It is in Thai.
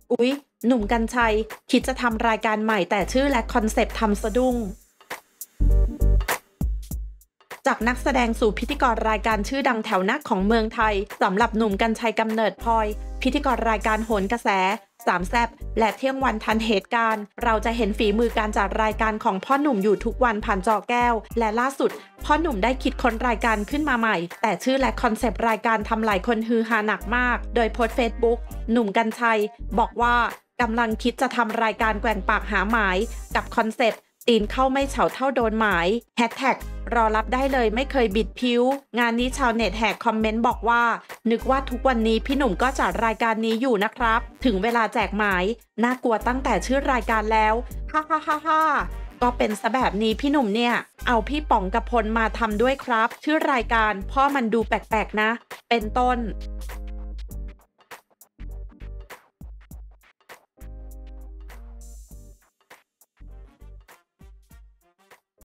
อุ๊ยหนุ่มกรรชัยคิดจะทำรายการใหม่แต่ชื่อและคอนเซปต์ทำสะดุ้งจากนักแสดงสู่พิธีกรรายการชื่อดังแถวหน้าของเมืองไทยสำหรับหนุ่มกรรชัยกำเนิดพลอยพิธีกรรายการโหนกระแสสามแซ่บและเที่ยงวันทันเหตุการณ์เราจะเห็นฝีมือการจัดรายการของพ่อหนุ่มอยู่ทุกวันผ่านจอแก้วและล่าสุดพ่อหนุ่มได้คิดค้นรายการขึ้นมาใหม่แต่ชื่อและคอนเซปต์รายการทำหลายคนฮือฮาหนักมากโดยโพสต์ Facebook หนุ่มกรรชัยบอกว่ากำลังคิดจะทำรายการแกว่งปากหาหมายกับคอนเซปต์ตีนเข้าไม่เฉาเท่าโดนหมายแฮชแท็กรอรับได้เลยไม่เคยบิดผิวงานนี้ชาวเน็ตแหกคอมเมนต์บอกว่านึกว่าทุกวันนี้พี่หนุ่มก็จัดรายการนี้อยู่นะครับถึงเวลาแจกหมายน่ากลัวตั้งแต่ชื่อรายการแล้วฮ่าฮ่าฮ่าฮ่าก็เป็นซะแบบนี้พี่หนุ่มเนี่ยเอาพี่ป๋องกพลมาทำด้วยครับชื่อรายการพ่อมันดูแปลกๆนะเป็นต้น